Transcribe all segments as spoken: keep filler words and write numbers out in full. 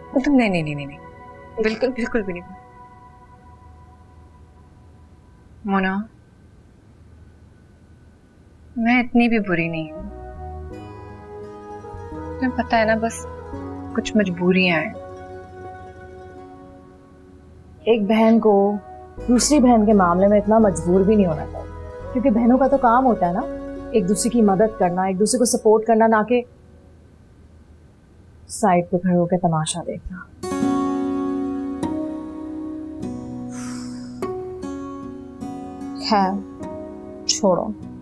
तुम नहीं नहीं नहीं नहीं नहीं बिल्कुल बिल्कुल भी नहीं। मोना, मैं इतनी भी बुरी नहीं हूँ। तुम्हें पता है ना, बस कुछ मजबूरियां हैं। एक बहन को दूसरी बहन के मामले में इतना मजबूर भी नहीं होना चाहिए, क्योंकि बहनों का तो काम होता है ना एक दूसरे की मदद करना, एक दूसरे को सपोर्ट करना, ना कि साइड पे खड़े होकर तमाशा देखना। खैर छोड़ो,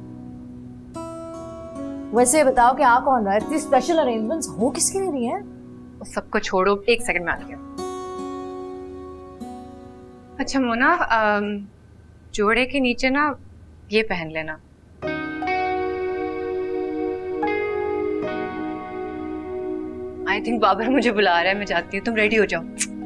वैसे बताओ कि आ कौन रहा है? इतनी स्पेशल अरेंजमेंट्स हो किसके लिए रही हैं? सबको छोड़ो, एक सेकंड में आती हूँ। अच्छा मोना, जोड़े के नीचे ना ये पहन लेना। आई थिंक बाबर मुझे बुला रहा है, मैं जाती हूँ, तुम रेडी हो जाओ।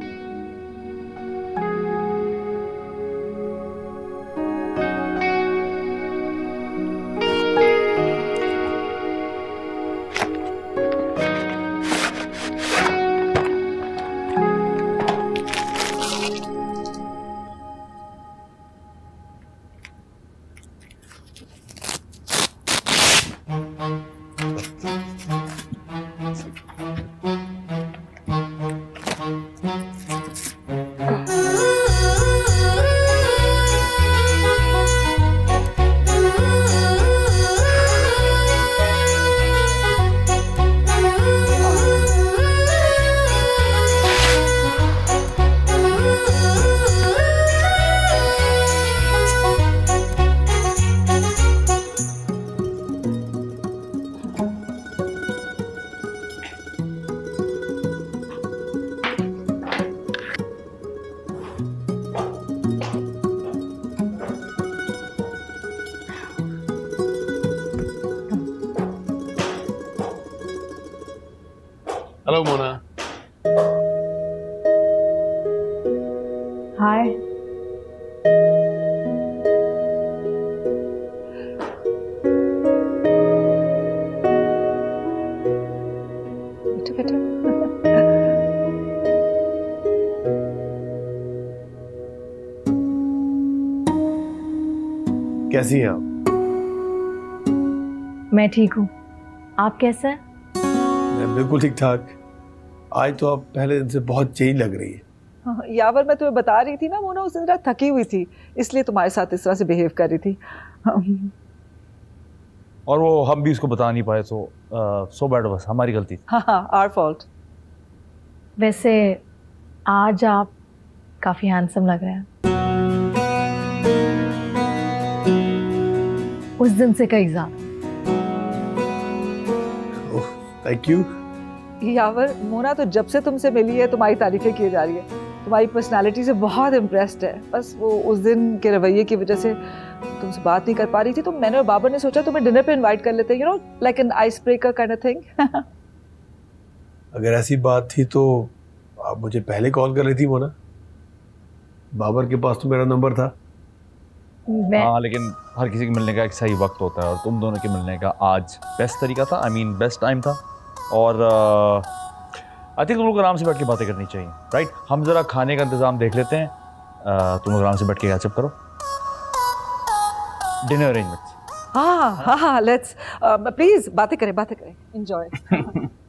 हेलो मोना। हाय। बेटा बेटा कैसी हैं आप? मैं ठीक हूँ, आप कैसे हैं? मैं बिल्कुल ठीक ठाक। आज तो आप पहले दिन से बहुत चेंज लग रही है। हाँ, यावर मैं तुम्हें बता रही थी ना मोना, उस दिन रात थकी हुई थी, इसलिए तुम्हारे साथ इस तरह से बिहेव कर रही थी। और वो हम भी उसको बता नहीं पाए, सो सो बैड, बस हमारी गलती। हाँ हाँ, आवर फॉल्ट। वैसे आज आप काफी हैंडसम लग रहे हैं। उस दिन से कई ज्यादा। Thank you. यावर, मोना तो जब से तुमसे मिली है तुम्हारी तारीफें की जा रही है, तुम्हारी पर्सनालिटी से बहुत इम्प्रेस्ड है। बस वो उस दिन के रवैये की वजह से तुमसे बात नहीं कर पा रही थी, तो मैंने और बाबर ने सोचा तुम्हें डिनर पे इनवाइट कर लेते हैं, you know, like an ice breaker kind of thing. अगर ऐसी बात थी तो आप मुझे पहले कॉल कर रही थी मोना। बाबर के पास तो मेरा नंबर था। हाँ, लेकिन हर किसी के मिलने का एक सही वक्त होता है, और तुम दोनों के मिलने का आज बेस्ट तरीका था, आई मीन बेस्ट टाइम था। और आई थिंक तुम लोग आराम से बैठ के बातें करनी चाहिए, राइट? हम जरा खाने का इंतजाम देख लेते हैं, uh, तुम लोग आराम से बैठ के कैचअप करो। Dinner arrangements. हाँ हाँ हाँ, लेट्स प्लीज बातें करें बातें करें, एंजॉय।